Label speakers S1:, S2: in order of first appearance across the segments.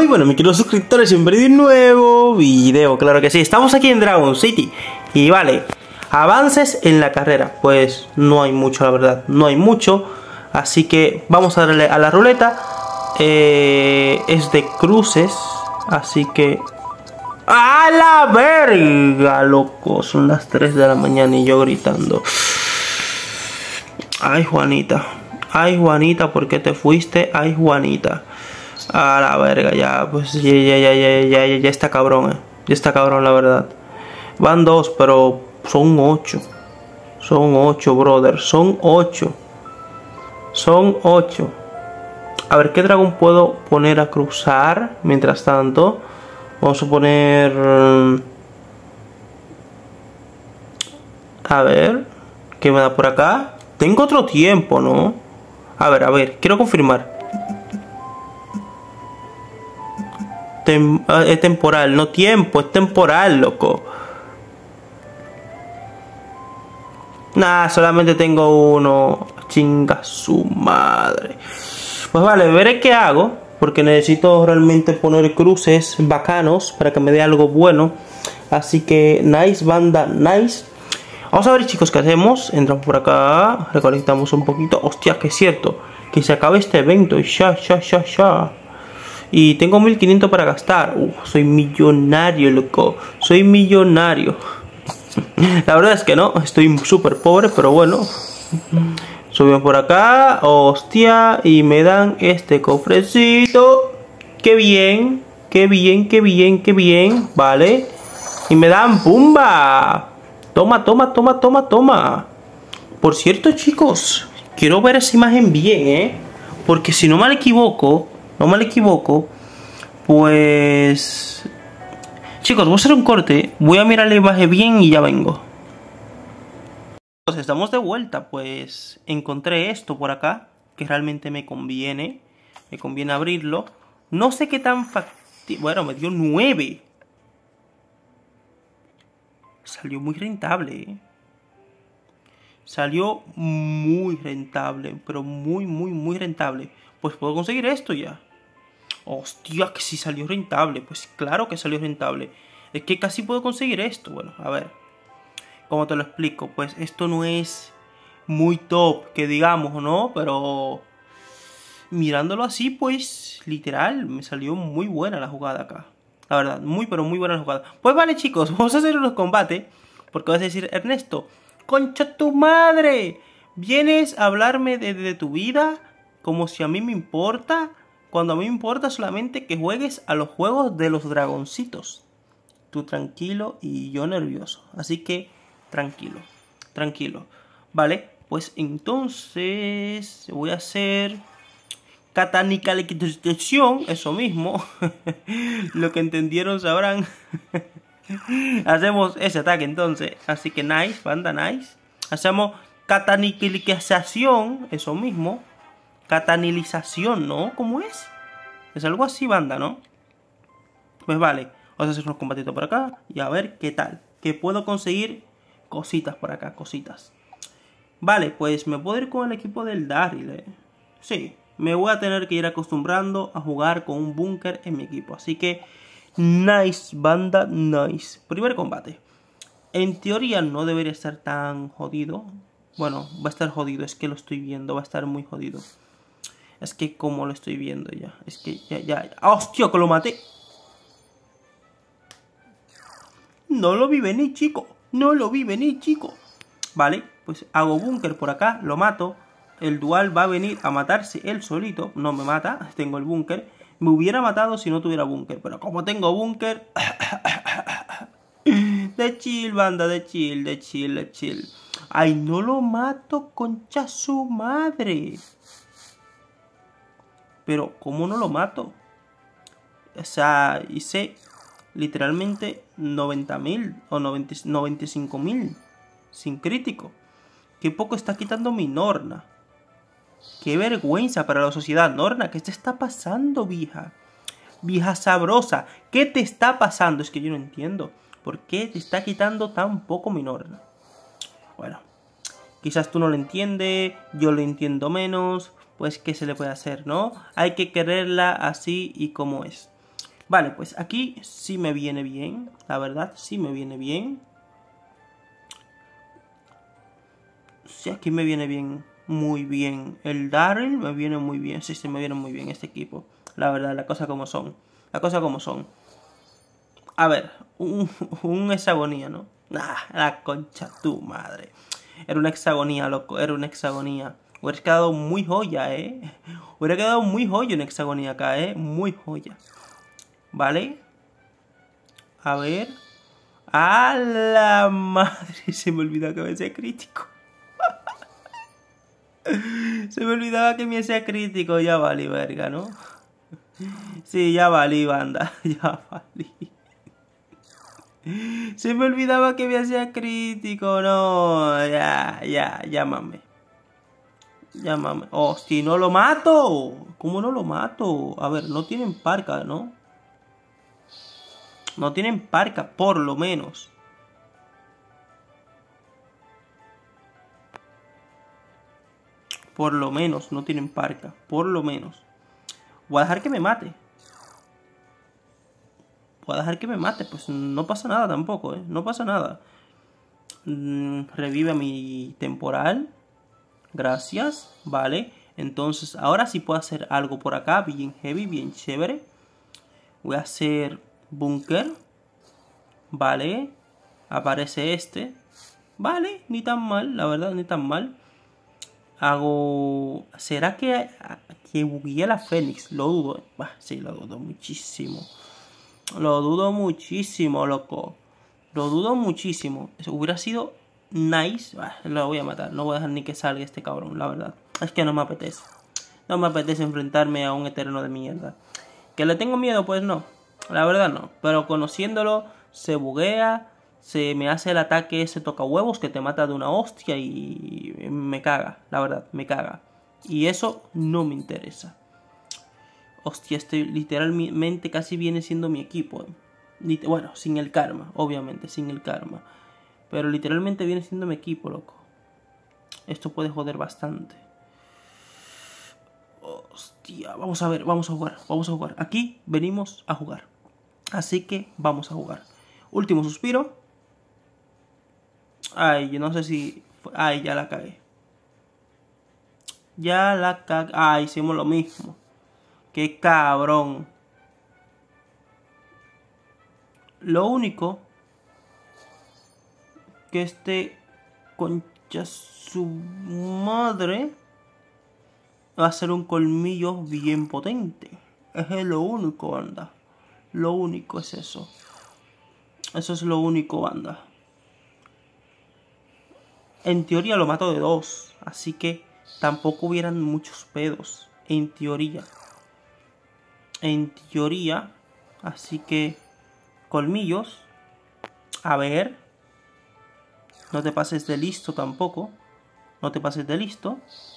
S1: Muy bueno, mis queridos suscriptores, bienvenidos a un nuevo video, claro que sí. Estamos aquí en Dragon City. Y vale, avances en la carrera. Pues no hay mucho, la verdad, no hay mucho. Así que vamos a darle a la ruleta. Es de cruces, así que... ¡A la verga, loco! Son las 3 de la mañana y yo gritando. Ay, Juanita. Ay, Juanita, ¿por qué te fuiste? Ay, Juanita. A la verga, ya, pues ya está cabrón, Ya está cabrón, la verdad. Van 2, pero son 8. Son 8, brother. Son 8. Son 8. A ver, ¿qué dragón puedo poner a cruzar? Mientras tanto, vamos a poner... A ver, ¿qué me da por acá? Tengo otro tiempo, ¿no? A ver, quiero confirmar. Es temporal, no tiempo, es temporal, loco. Nah, solamente tengo uno. Chinga su madre. Pues vale, veré qué hago, porque necesito realmente poner cruces bacanos para que me dé algo bueno. Así que, nice, banda, nice. Vamos a ver, chicos, qué hacemos. Entramos por acá, recolectamos un poquito. Hostia, que es cierto, que se acabe este evento. Ya. Y tengo 1500 para gastar. Soy millonario, loco. Soy millonario. La verdad es que no, estoy súper pobre, pero bueno. Subimos por acá. Hostia, y me dan este cofrecito. Qué bien, qué bien. Vale. Y me dan ¡pumba! Toma. Por cierto, chicos, quiero ver esa imagen bien, porque si no me equivoco, pues... Chicos, voy a hacer un corte, voy a mirar la imagen bien y ya vengo. Pues estamos de vuelta, pues encontré esto por acá, que realmente me conviene abrirlo. No sé qué tan factible... Bueno, me dio 9. Salió muy rentable, Salió muy rentable, pero muy rentable. Pues puedo conseguir esto ya. Hostia, que sí salió rentable. Pues claro que salió rentable. Es que casi puedo conseguir esto. Bueno, a ver, ¿cómo te lo explico? Pues esto no es muy top, que digamos, ¿no? Pero mirándolo así, pues literal, me salió muy buena la jugada acá. La verdad, pero muy buena la jugada. Pues vale, chicos, vamos a hacer unos combates. Porque vas a decir, Ernesto, ¡concha tu madre! ¿Vienes a hablarme de tu vida como si a mí me importa? Cuando a mí me importa solamente que juegues a los juegos de los dragoncitos. Tú tranquilo y yo nervioso. Así que tranquilo. Vale, pues entonces voy a hacer catanicalización, eso mismo. Lo que entendieron sabrán. Hacemos ese ataque entonces. Así que nice, banda, nice. Hacemos catanilización, eso mismo. Catanilización, ¿no? ¿Cómo es? Es algo así, banda, ¿no? Pues vale, vamos a hacer unos combatitos por acá y a ver qué tal. Que puedo conseguir cositas por acá, cositas. Vale, pues me puedo ir con el equipo del Daryl, Sí, me voy a tener que ir acostumbrando a jugar con un búnker en mi equipo. Así que, nice, banda, nice. Primer combate. En teoría no debería estar tan jodido. Bueno, va a estar jodido, es que lo estoy viendo, va a estar muy jodido. Es que como lo estoy viendo ya. Es que ya. ¡Hostia, que lo maté! No lo vi venir, chico. Vale, pues hago búnker por acá, lo mato. El dual va a venir a matarse él solito. No me mata, tengo el búnker. Me hubiera matado si no tuviera búnker, pero como tengo búnker... De chill, banda, de chill. Ay, no lo mato, concha su madre. Pero, ¿cómo no lo mato? O sea, hice literalmente 90.000 o 95.000 sin crítico. Qué poco está quitando mi Norna. Qué vergüenza para la sociedad. Norna, ¿qué te está pasando, vieja? Vieja sabrosa, ¿qué te está pasando? Es que yo no entiendo. ¿Por qué te está quitando tan poco mi Norna? Bueno, quizás tú no lo entiendes, yo lo entiendo menos. Pues, ¿qué se le puede hacer, no? Hay que quererla así y como es. Vale, pues aquí sí me viene bien. La verdad, sí me viene bien. Sí, aquí me viene bien. Muy bien. El Darryl me viene muy bien. Sí, me viene muy bien este equipo. La verdad, las cosas como son. Las cosas como son. A ver, un hexagonía, ¿no? Ah, la concha tu madre. Era una hexagonía, loco. Era una hexagonía. Hubiera quedado muy joya, ¿eh? Hubiera quedado muy joya una hexagonía acá, ¿eh? Muy joya. ¿Vale? A ver. ¡A la madre! Se me olvidaba que me hacía crítico. Se me olvidaba que me hacía crítico. Ya valí, verga, ¿no? Sí, ya valí, banda. Ya valí. Se me olvidaba que me hacía crítico. No, ya mame. Ya mame. Hostia, no lo mato. ¿Cómo no lo mato? A ver, no tienen parca, ¿no? No tienen parca, por lo menos. Por lo menos, no tienen parca. Por lo menos. Voy a dejar que me mate. Voy a dejar que me mate. Pues no pasa nada tampoco, ¿eh? No pasa nada. Revive mi temporal. Gracias. Vale. Entonces, ahora sí puedo hacer algo por acá. Bien heavy, bien chévere. Voy a hacer búnker. Vale. Aparece este. Vale, ni tan mal, la verdad, ni tan mal. Hago... ¿Será que bugueé la Fénix? Lo dudo. Bah, sí, lo dudo muchísimo. Lo dudo muchísimo, loco. Lo dudo muchísimo. Eso hubiera sido nice. Bah, lo voy a matar. No voy a dejar ni que salga este cabrón, la verdad. Es que no me apetece. No me apetece enfrentarme a un eterno de mierda. ¿Que le tengo miedo? Pues no. La verdad no. Pero conociéndolo, se buguea. Se me hace el ataque ese toca huevos que te mata de una hostia y me caga. La verdad, me caga. Y eso no me interesa. Hostia, este literalmente casi viene siendo mi equipo. Bueno, sin el karma, obviamente, sin el karma. Pero literalmente viene siendo mi equipo, loco. Esto puede joder bastante. Hostia, vamos a ver, vamos a jugar, vamos a jugar. Aquí venimos a jugar. Así que vamos a jugar. Último suspiro. Ay, yo no sé si... Ay, ya la cagué. Ya la cagué. Ay, hicimos lo mismo. Qué cabrón. Lo único que este concha su madre va a ser un colmillo bien potente. Es lo único, banda. Lo único es eso. Eso es lo único, banda. En teoría lo mato de 2. Así que tampoco hubieran muchos pedos. En teoría. En teoría. Así que... Colmillos. A ver. No te pases de listo tampoco. No te pases de listo.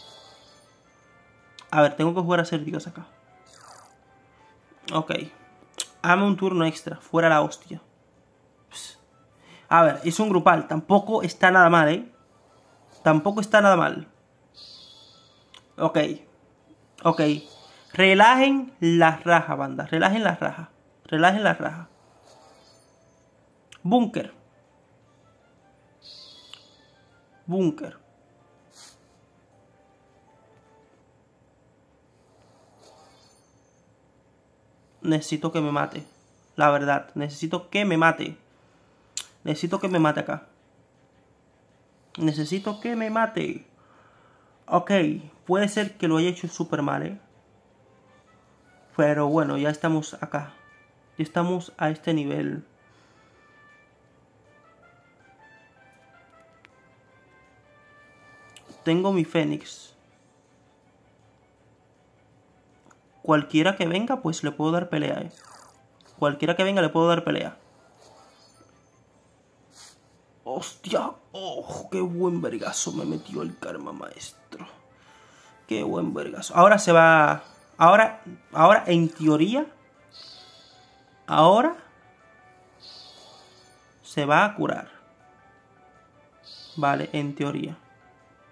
S1: A ver, tengo que jugar a ser Dios acá. Ok. Hazme un turno extra. Fuera la hostia. Pss. A ver, es un grupal. Tampoco está nada mal, ¿eh? Tampoco está nada mal. Ok. Ok. Relajen la raja, banda. Relajen la raja. Relajen la raja. Búnker. Búnker. Necesito que me mate. La verdad. Necesito que me mate. Necesito que me mate acá. Necesito que me mate. Ok. Puede ser que lo haya hecho súper mal, ¿eh? Pero bueno, ya estamos acá. Ya estamos a este nivel. Tengo mi Fénix. Cualquiera que venga, pues le puedo dar pelea, ¿eh? Cualquiera que venga le puedo dar pelea. ¡Hostia! ¡Oh! ¡Qué buen vergazo me metió el karma, maestro! ¡Qué buen vergazo! Ahora se va... Ahora en teoría... Ahora... Se va a curar. Vale, en teoría.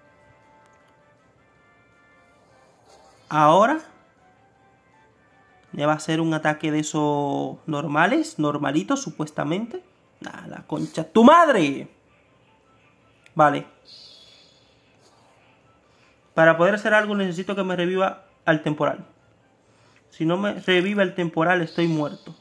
S1: Ahora... Ya va a ser un ataque de esos normales, normalitos, supuestamente. Nah, la concha. ¡Tu madre! Vale. Para poder hacer algo necesito que me reviva al temporal. Si no me reviva el temporal, estoy muerto.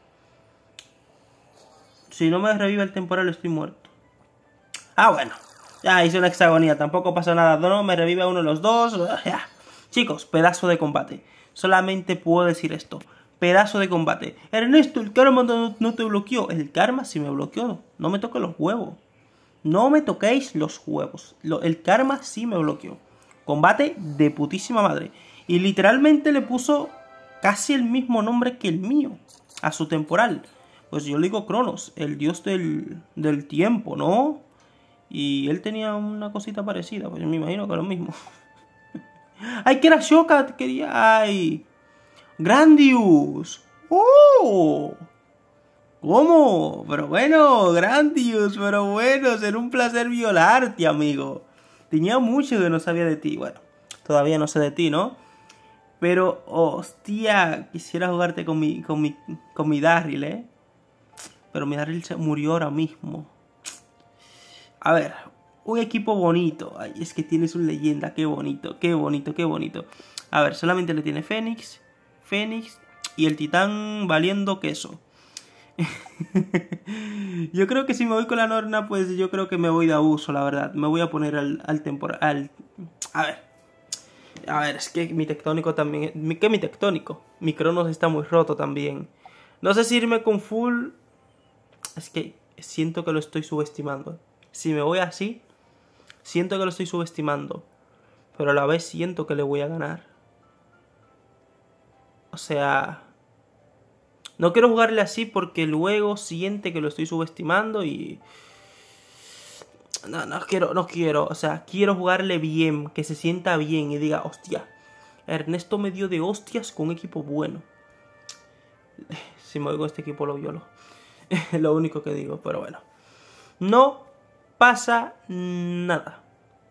S1: Si no me reviva el temporal, estoy muerto. Ah, bueno. Ya hice una hexagonía. Tampoco pasa nada. No, me revive uno de los dos. Ya. Chicos, pedazo de combate. Solamente puedo decir esto. Pedazo de combate. Ernesto, el karma no te bloqueó. El karma sí me bloqueó. No me toques los huevos. No me toquéis los huevos. El karma sí me bloqueó. Combate de putísima madre. Y literalmente le puso casi el mismo nombre que el mío a su temporal. Pues yo le digo Cronos, el dios del tiempo, ¿no? Y él tenía una cosita parecida. Pues me imagino que lo mismo. ¡Ay, que era Shokat! Quería... ¡Ay! ¡Grandius! ¡Oh! ¿Cómo? Pero bueno, Grandius, pero bueno, será un placer violarte, amigo. Tenía mucho que no sabía de ti. Bueno, todavía no sé de ti, ¿no? Pero, hostia, quisiera jugarte con mi Darryl, ¿eh? Pero mi Darryl se murió ahora mismo. A ver, un equipo bonito. Ay, es que tienes una leyenda, qué bonito, qué bonito, qué bonito. A ver, solamente le tiene Fénix y el titán valiendo queso. Yo creo que si me voy con la Norna, pues yo creo que me voy de abuso, la verdad. Me voy a poner al temporal. A ver, es que mi tectónico también... ¿Qué mi tectónico? Mi Cronos está muy roto también. No sé si irme con full... Es que siento que lo estoy subestimando. Si me voy así, siento que lo estoy subestimando. Pero a la vez siento que le voy a ganar. O sea... No quiero jugarle así porque luego siente que lo estoy subestimando y... No quiero. O sea, quiero jugarle bien, que se sienta bien y diga, hostia, Ernesto me dio de hostias con un equipo bueno. Si me voy con este equipo lo violo. Lo único que digo, pero bueno. No pasa nada.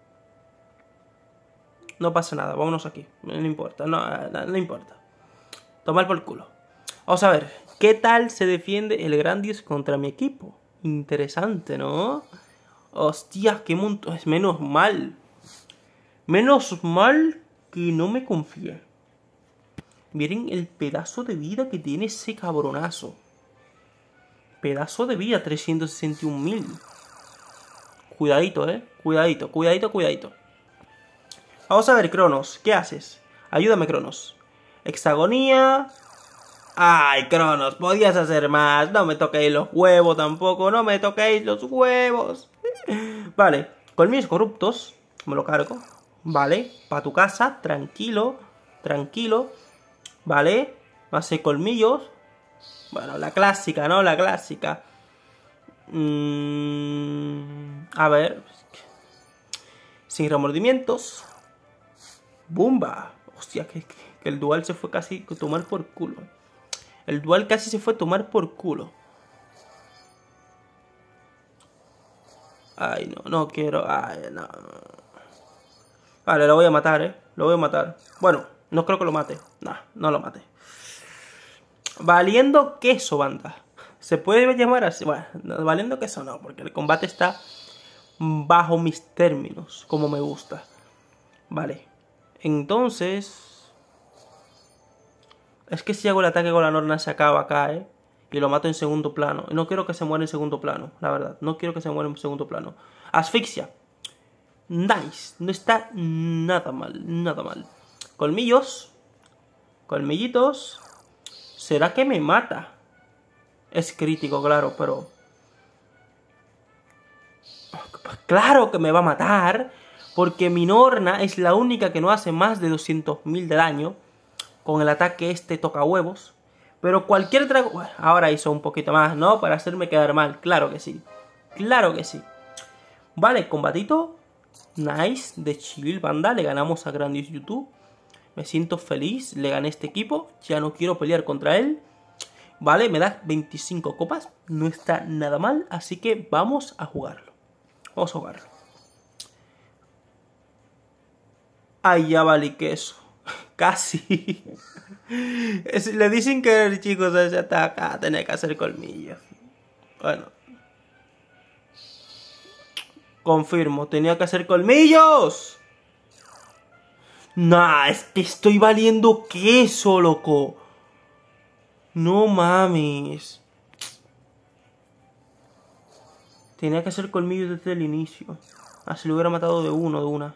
S1: No pasa nada, vámonos aquí. No importa, no importa. Tomar por culo. Vamos a ver, ¿qué tal se defiende el Grandius contra mi equipo? Interesante, ¿no? Hostia, qué montón. Es menos mal. Menos mal que no me confié. Miren el pedazo de vida que tiene ese cabronazo. Pedazo de vida, 361.000. Cuidadito, cuidadito. Vamos a ver, Cronos, ¿qué haces? Ayúdame, Cronos. Hexagonía. Ay, Cronos, podías hacer más. No me toquéis los huevos tampoco. No me toquéis los huevos. Vale, colmillos corruptos. Me lo cargo. Vale, para tu casa. Tranquilo. Vale, base colmillos. Bueno, la clásica, ¿no? La clásica. A ver. Sin remordimientos. Bumba. Hostia, que el dual se fue casi a tomar por culo. El dual casi se fue a tomar por culo. Ay, no quiero. Ay, no. Vale, lo voy a matar, Lo voy a matar. Bueno, no creo que lo mate. No lo mate. Valiendo queso, banda. ¿Se puede llamar así? Bueno, valiendo queso no, porque el combate está bajo mis términos, como me gusta. Vale. Entonces... Es que si hago el ataque con la Norna se acaba acá, y lo mato en segundo plano. No quiero que se muera en segundo plano, la verdad. No quiero que se muera en segundo plano. Asfixia. Nice. No está nada mal. Colmillos. Colmillitos. ¿Será que me mata? Es crítico, claro, pero... Pues claro que me va a matar. Porque mi Norna es la única que no hace más de 200.000 de daño. Con el ataque toca huevos. Pero cualquier dragón... Bueno, ahora hizo un poquito más, ¿no? Para hacerme quedar mal. Claro que sí. Vale, combatito. Nice. De chill, banda. Le ganamos a Grandius YouTube. Me siento feliz. Le gané este equipo. Ya no quiero pelear contra él. Vale, me da 25 copas. No está nada mal. Así que vamos a jugarlo. Ay, ya vale queso. Casi. Le dicen que el chico se ataca, tenía que hacer colmillos. Bueno. Confirmo, tenía que hacer colmillos. Nah, es que estoy valiendo queso, loco. No mames. Tenía que hacer colmillos desde el inicio. Así lo hubiera matado de una.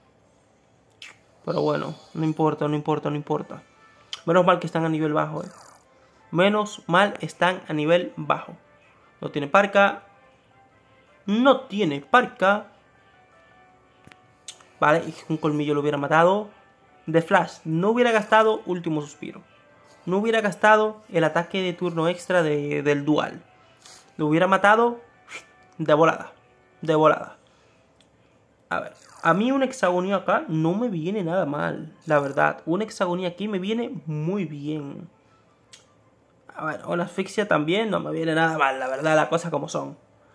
S1: Pero bueno, no importa. Menos mal que están a nivel bajo, Menos mal están a nivel bajo. No tiene parca. Vale, un colmillo lo hubiera matado. De Flash, no hubiera gastado último suspiro. No hubiera gastado el ataque de turno extra del dual. Lo hubiera matado de volada. A ver, a mí una hexagonía acá no me viene nada mal, la verdad. Una hexagonía aquí me viene muy bien. A ver, una asfixia también no me viene nada mal, la verdad, las cosas como son.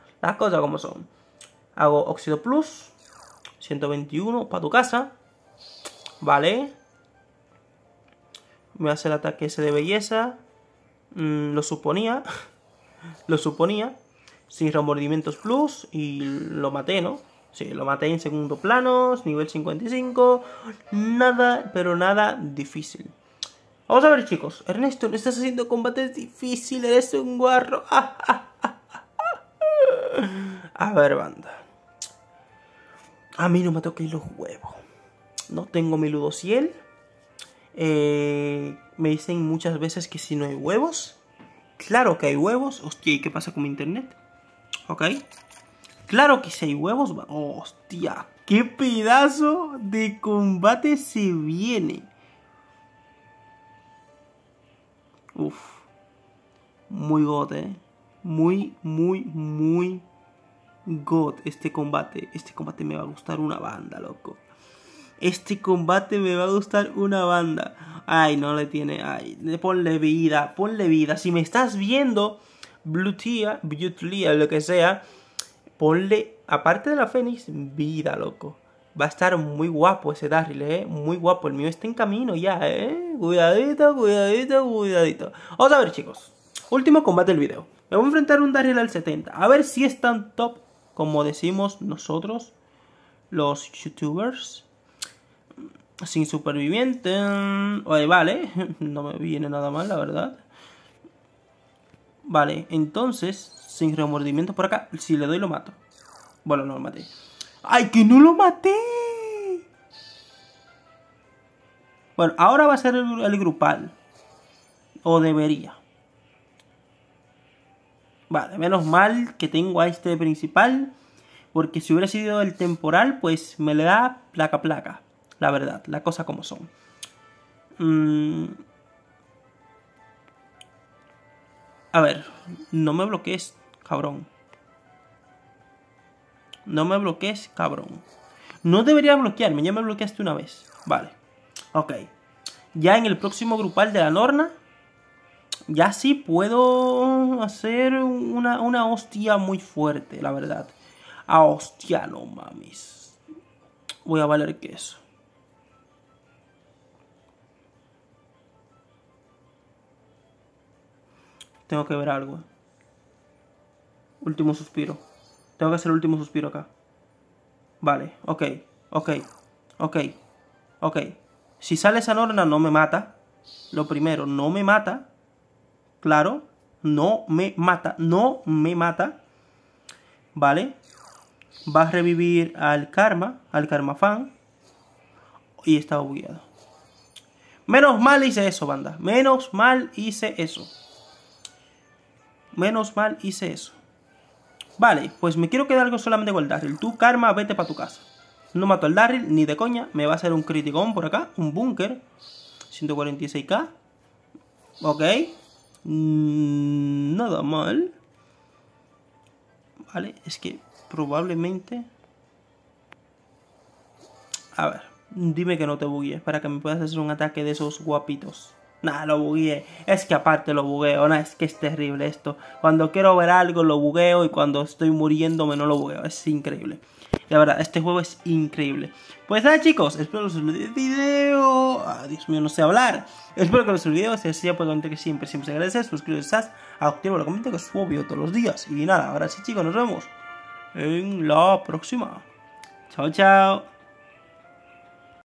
S1: Hago óxido plus. 121 para tu casa. Vale. Me hace el ataque ese de belleza. Lo suponía. Sin remordimientos plus. Y lo maté, ¿no? Sí, lo maté en segundo plano. Nivel 55. Nada, pero nada difícil. Vamos a ver, chicos. Ernesto, no estás haciendo combates difíciles. Eres un guarro. A ver, banda. A mí no me toquéis los huevos. No tengo mi Ludociel. Me dicen muchas veces que si no hay huevos. Claro que hay huevos. Hostia, ¿y qué pasa con mi internet? Ok. Claro que si hay huevos. Hostia, qué pedazo de combate se viene. Uf. Muy god, Muy god este combate. Este combate me va a gustar una banda, loco. Ay, no le tiene. Ay, ponle vida. Si me estás viendo, Bluetooth, lo que sea, ponle, aparte de la Fénix, vida, loco. Va a estar muy guapo ese Darryl, muy guapo. El mío está en camino ya, Cuidadito. Vamos a ver, chicos. Último combate del video. Me voy a enfrentar a un Darryl al 70. A ver si es tan top como decimos nosotros, los youtubers. Sin superviviente. Oye, vale. No me viene nada mal, la verdad. Vale, entonces, sin remordimiento por acá. Si le doy, lo mato. Bueno, no lo maté. ¡Ay, que no lo maté! Bueno, ahora va a ser el grupal. O debería. Vale, menos mal que tengo a este principal. Porque si hubiera sido el temporal, pues me le da placa. La verdad, las cosas como son. A ver, no me bloquees, cabrón. No deberías bloquearme, ya me bloqueaste una vez. Vale, ok. Ya en el próximo grupal de la Norna, ya sí puedo hacer una hostia muy fuerte, la verdad. Hostia, no mames. Voy a valer queso. Tengo que ver algo. Último suspiro. Tengo que hacer el último suspiro acá. Vale, ok. Si sale esa Norna no me mata. Lo primero, no me mata. Claro. No me mata. Vale. Va a revivir al Karma Fan. Y estaba bugueado. Menos mal hice eso, banda. Menos mal hice eso. Vale, pues me quiero quedar solamente con el Darryl. Tú, Karma, vete para tu casa. No mato al Darryl, ni de coña. Me va a hacer un criticón por acá. Un búnker. 146k. Ok. Nada mal. Vale, es que probablemente... A ver, dime que no te buguees para que me puedas hacer un ataque de esos guapitos. Nah, lo bugueé. Es que aparte lo bugueo. Nah, es que es terrible esto. Cuando quiero ver algo lo bugueo y cuando estoy muriéndome no lo bugueo. Es increíble. Y la verdad, este juego es increíble. Pues nada, chicos, espero que os olvide el video. Dios mío, no sé hablar. Espero que os olvide el video. Si así ya puedo comentar que siempre se agradece. Suscribiros, activar el comentario que subo video todos los días. Y nada, ahora sí, chicos, nos vemos en la próxima. Chao, chao.